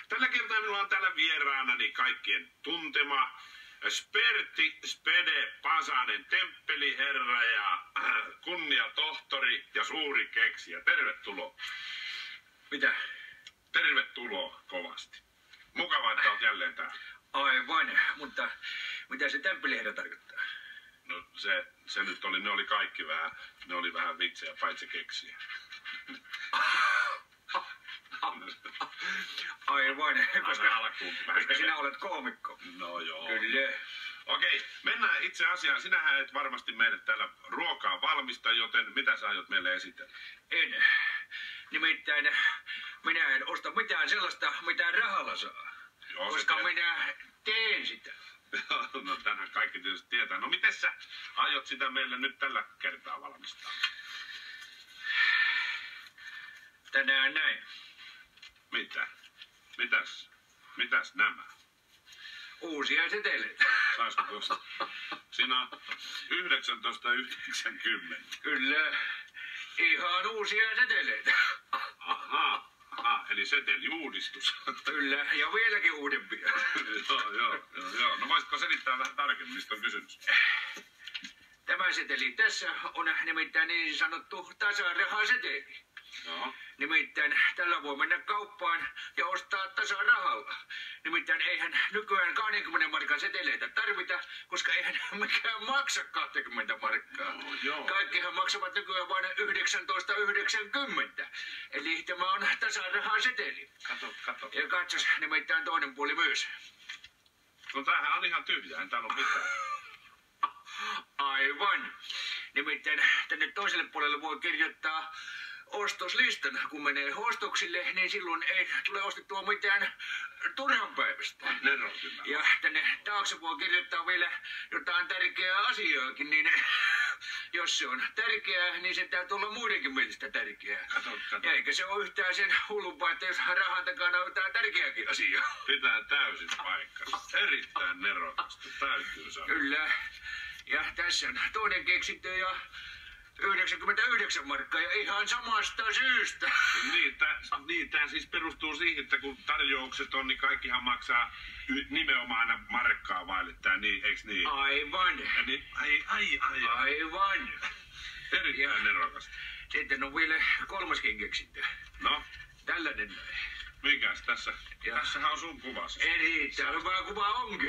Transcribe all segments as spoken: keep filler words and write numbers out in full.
Tällä kertaa minulla on täällä vieraanani kaikkien tuntema Spertti Spede Pasanen, temppeliherra ja äh, kunniatohtori ja suuri keksijä. Tervetuloa. Mitä? Tervetuloa kovasti. Mukavaa, että olet jälleen täällä. Aivan, mutta mitä se temppeliherra tarkoittaa? No se, se nyt oli, ne oli kaikki vähän, ne oli vähän vitsejä, paitsi keksiä. Aivan, koska, alkuun vähän koska sinä olet koomikko. No joo. Kyllä. Okei, mennään itse asiaan. Sinähän et varmasti meille täällä ruokaa valmista, joten mitä sä aiot meille esitellä? En. Nimittäin minä en osta mitään sellaista, mitä rahalla saa. Joo, koska se minä teen sitä. No tänään kaikki tietysti tietää. No miten sä aiot sitä meille nyt tällä kertaa valmistaa? Tänään näin. Mitä? Mitäs? Mitäs nämä? Uusia seteleitä. Saisiko tuosta? Siinä on yhdeksäntoista yhdeksänkymmentä. Kyllä. Ihan uusia seteleitä. Ahaa, aha, eli seteliuudistus. Kyllä, ja vieläkin uudempia. joo, joo, joo, joo. No voisitko selittää vähän tarkemmin, mistä on kysymys? Tämä seteli tässä on nimittäin niin sanottu tasarahaseteli. Joo. Nimittäin tällä voi mennä kauppaan ja ostaa tasarahalla. Nimittäin eihän nykyään kaksikymmentä markan seteleitä tarvita, koska eihän mikään maksa kaksikymmentä markkaa. No, joo. Kaikkihan maksavat nykyään vain yhdeksäntoista yhdeksänkymmentä. Eli tämä on tasarahaseteli. Kato, kato. Ja katsos nimittäin toinen puoli myös. No tämähän on ihan tyhjä, en täällä ole mitään. Aivan. Nimittäin tänne toiselle puolelle voi kirjoittaa ostoslistan. Kun menee ostoksille, niin silloin ei tule ostettua mitään turhan päivästä. Nero kyllä. Ja tänne taakse voi kirjoittaa vielä jotain tärkeää asiaakin, niin jos se on tärkeää, niin se täytyy olla muidenkin mielestä tärkeää. Kato, kato. Eikä se ole yhtään sen hullumpaa, että jos rahan takana on jotain tärkeääkin asiaa. Pitää täysin paikkansa. Erittäin nerokasta, täytyy sanoa. Kyllä. Ja tässä on toinen keksintö ja yhdeksänkymmentäyhdeksän markkaa ja ihan samasta syystä. Niin, tää, niin, tää siis perustuu siihen, että kun tarjoukset on, niin kaikkihan maksaa y- nimenomaan aina markkaa vaille, tää niin, eiks niin? Aivan. Ja niin, ai, ai, ai, ai. Aivan. Erittäin nerokasta. Sitten on vielä kolmaskin keksintö. No, Tällainen näin. mikäs tässä? Ja. Tässähän on sun kuvasi. Eli tää hyvä kuva onkin.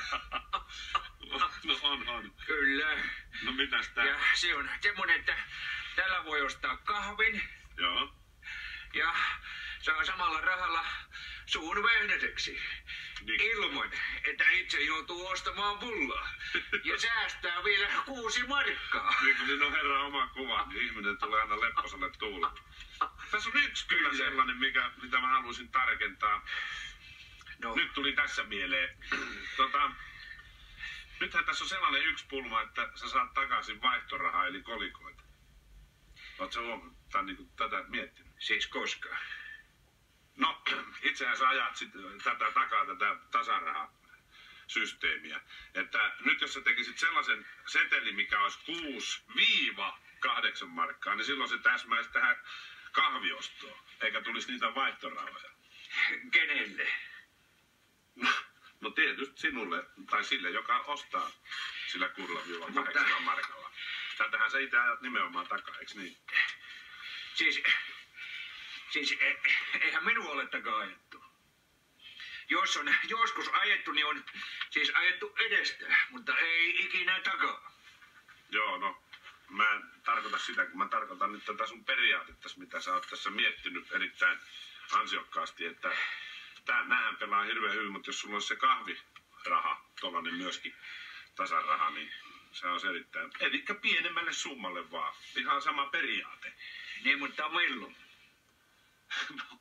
No on, on. Kyllä. No mitäs tää? Ja se on semmonen, että tällä voi ostaa kahvin Joo. ja saa samalla rahalla suun vehnäseksi. Niin. Ilman, että itse joutuu ostamaan pullaa. Ja säästää vielä kuusi markkaa. Niin kun siinä on herran oma kuva, niin ihminen tulee aina lepposalle tuulle. Tässä on yksi kyllä Kyllä. sellainen, mikä, mitä mä haluaisin tarkentaa. No, Nyt tuli tässä mieleen. Tota, nythän tässä on sellainen yksi pulma, että sä saat takaisin vaihtorahaa eli kolikoita. Oot sä huomannut, tai niinku tätä miettinyt? siis koskaan. No, itsehän sä ajat sit tätä takaa, tätä tasarahasysteemiä. Että nyt jos sä tekisit sellaisen setelin, mikä olisi kuusi kahdeksan markkaa, niin silloin se täsmäisi tähän kahviostoon, eikä tulisi niitä vaihtorahoja. Kenelle? No, no tietysti sinulle, tai sille, joka ostaa sillä kuudella kahdeksalla markalla. Tätähän sä itse ajat nimenomaan takaa, eikö niin? Siis, siis e, eihän minua ole takaa ajettu. Jos on joskus ajettu, niin on siis ajettu edestä, mutta ei ikinä takaa. Joo, no mä en tarkoita sitä, kun mä tarkoitan nyt tätä sun periaatetta, mitä sä oot tässä miettinyt erittäin ansiokkaasti, että tää, näähän pelaa hirveän hyvin, mutta jos sulla on se kahviraha, tollanen myöskin tasaraha, niin se on erittäin, eli pienemmälle summalle vaan, ihan sama periaate. Niin, mutta milloin? No,